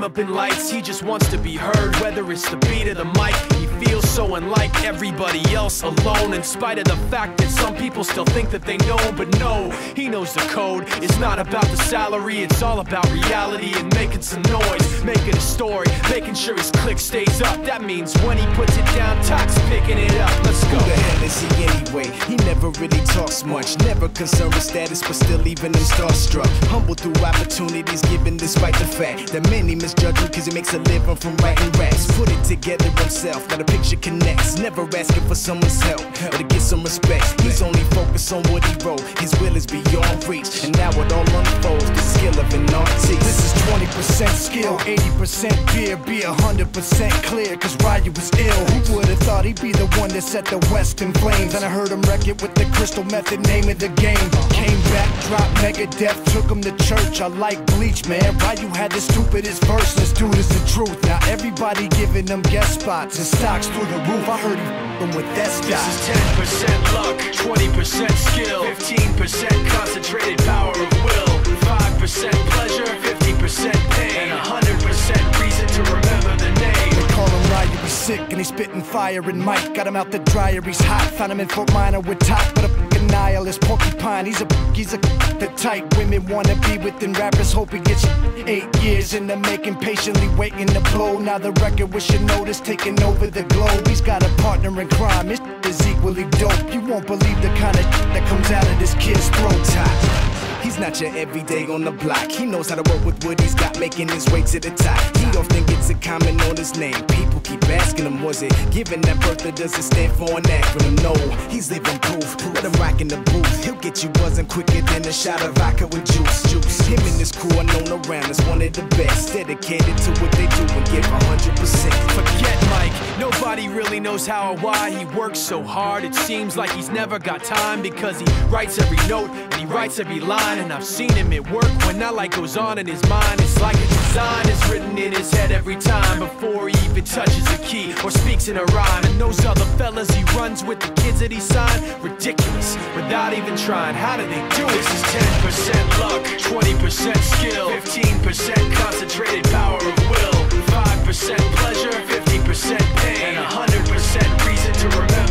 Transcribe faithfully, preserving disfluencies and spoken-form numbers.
fame up in lights, he just wants to be heard. Whether it's the beat of the mic, he feels so unlike everybody else, alone. In spite of the fact that some people still think that they know him, but no, he knows the code. It's not about the salary, it's all about reality and making some noise, making a story, making sure his click stays up. That means when he puts it down, Tox picking it up. Let's go. Who the hell is he anyway? He never really talks much, never concerned with status, but still leaving him starstruck. Humble through opportunities given despite the fact that many misjudge him cause he makes a living from writing raps. Put it together himself, now the picture connects. Never asking for someone's help or to get some respect. He's only focused on what he wrote, his will is beyond reach. And now it all unfolds, the skill of an artist. This is twenty percent skill, eighty percent beer, be one hundred percent clear, cause Ryu was ill. Who would've thought he'd be the one that set the West in flames? And I heard him wreck it with the Crystal Method, name of the game. Came back, dropped Megadeth, took him to church. I like Bleach, man. Ryu had the stupidest verse, let's do this the truth. Now everybody giving them guest spots and stocks through the roof. I heard he f***ing with that stock. This is ten percent luck, twenty percent skill, fifteen percent concentrated power of will, five percent pleasure, fifty percent pain, and one hundred percent reason to remember the name. They call him Ryu, he's sick and he's spitting fire. And Mike got him out the dryer, he's hot. Found him in Fort Minor with top, but a f***ing nihilist porcupine. He's a he's a the type women wanna be with, and rappers hope he gets eight years in the making, patiently waiting to blow. Now the record with your notice taking over the globe. He's got a partner in crime, his is equally dope. You won't believe the kind of that comes out of this kid's throat. Top. He's not your everyday on the block. He knows how to work with what he's got, making his way to the top. He often gets a comment on his name. People keep asking him, was it given that birth or does it stand for an acronym? No, he's living proof. Let him rock in the booth. He'll get you buzzing quicker than a shot of vodka with juice. Juice. Him and his crew are known around as one of the best, dedicated to what they do and give one hundred percent. Forget Mike, nobody really knows how or why he works so hard. It seems like he's never got time because he writes every note and he writes every line. And I've seen him at work when that light goes on in his mind. It's like a design is written in his head every time before he even touches a key or speaks in a rhyme. And those other fellas he runs with, the kids that he signed, ridiculous, without even trying. How do they do it? This is ten percent luck, twenty percent skill, fifteen percent concentrated power of will, five percent pleasure, fifty percent pain, and one hundred percent reason to remember